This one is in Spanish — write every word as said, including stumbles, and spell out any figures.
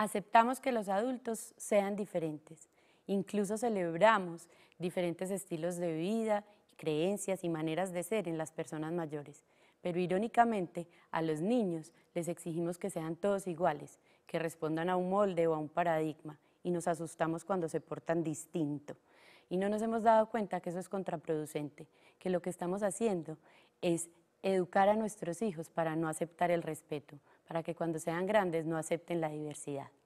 Aceptamos que los adultos sean diferentes, incluso celebramos diferentes estilos de vida, creencias y maneras de ser en las personas mayores. Pero irónicamente, a los niños les exigimos que sean todos iguales, que respondan a un molde o a un paradigma, y nos asustamos cuando se portan distinto. Y no nos hemos dado cuenta que eso es contraproducente, que lo que estamos haciendo es educar a nuestros hijos para no aceptar el respeto, para que cuando sean grandes no acepten la diversidad.